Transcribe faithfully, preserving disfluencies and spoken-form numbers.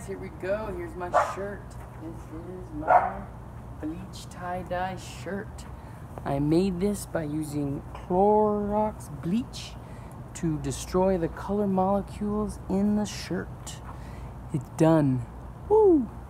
guys, here we go. Here's my shirt. This is my bleach tie-dye shirt. I made this by using Clorox bleach to destroy the color molecules in the shirt. It's done. Woo!